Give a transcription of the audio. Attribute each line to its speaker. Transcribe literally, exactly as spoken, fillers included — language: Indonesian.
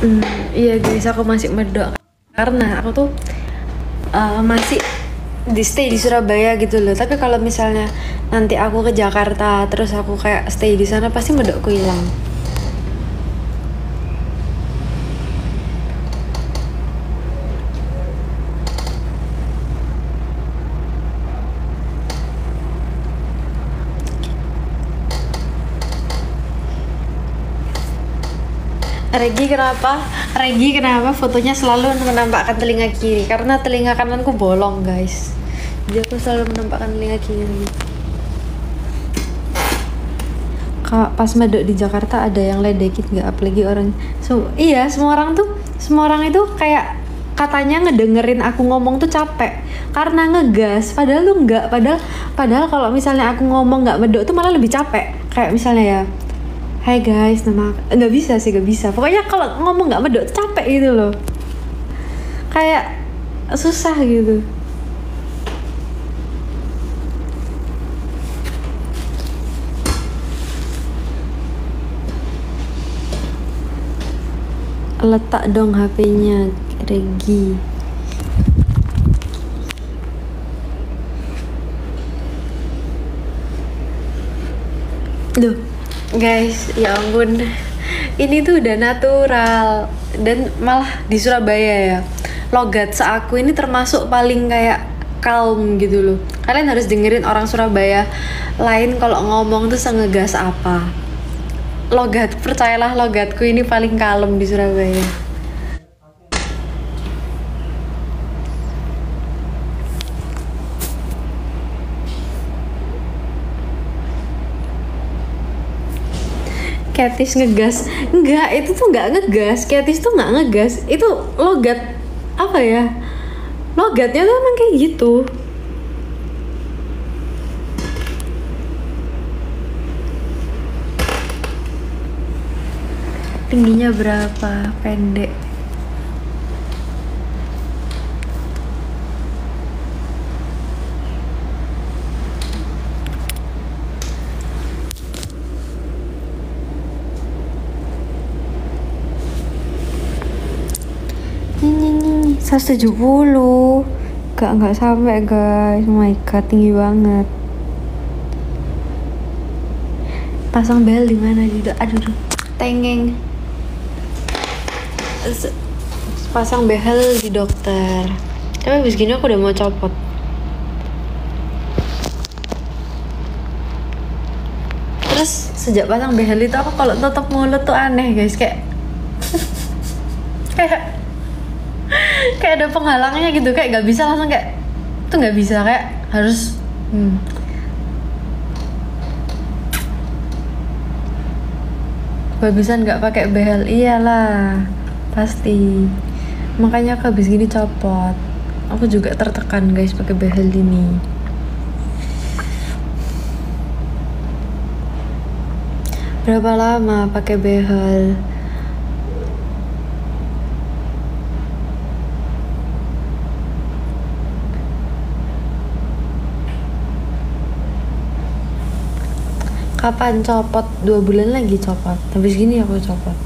Speaker 1: Hmm, iya guys, aku masih medok karena aku tuh uh, masih di stay di Surabaya gitu loh. Tapi kalau misalnya nanti aku ke Jakarta terus aku kayak stay di sana, pasti medokku hilang. Regi kenapa? Regi kenapa fotonya selalu menampakkan telinga kiri? Karena telinga kananku bolong guys. Jadi aku selalu menampakkan telinga kiri. Kak, pas medok di Jakarta ada yang ledekin nggak? Apalagi orang, so, iya semua orang tuh, semua orang itu kayak katanya ngedengerin aku ngomong tuh capek karena ngegas. Padahal lu nggak. Padahal, padahal kalau misalnya aku ngomong nggak medok tuh malah lebih capek. Kayak misalnya ya, hai guys, nama nggak bisa sih, nggak bisa. Pokoknya kalau ngomong nggak medok tuh capek gitu loh. Kayak susah gitu. Letak dong H P-nya, Regi. Duh, guys, ya ampun. Ini tuh udah natural dan malah di Surabaya ya. Logat seaku ini termasuk paling kayak calm gitu loh. Kalian harus dengerin orang Surabaya lain kalau ngomong tuh sengegas apa. Logat, percayalah logatku ini paling kalem di Surabaya. Katis ngegas, enggak, itu tuh nggak ngegas. Katis tuh nggak ngegas, itu logat apa ya? Logatnya tuh emang kayak gitu. Tingginya berapa? Pendek. Ini seratus tujuh puluh. Gak, nggak sampai guys. Oh my god, tinggi banget. Pasang bel di mana juga? Aduh, aduh. Tengeng. Pasang behel di dokter. Tapi abis gini aku udah mau copot. Terus sejak pasang behel itu aku kalau tutup mulut tuh aneh guys, kayak kayak kayak ada penghalangnya gitu, kayak nggak bisa langsung kayak tuh nggak bisa, kayak harus hmm. Bagusan nggak pakai behel, iyalah pasti. Makanya aku habis gini copot. Aku juga tertekan guys pakai behel ini. Berapa lama pakai behel? Kapan copot? Dua bulan lagi copot. Habis gini aku copot.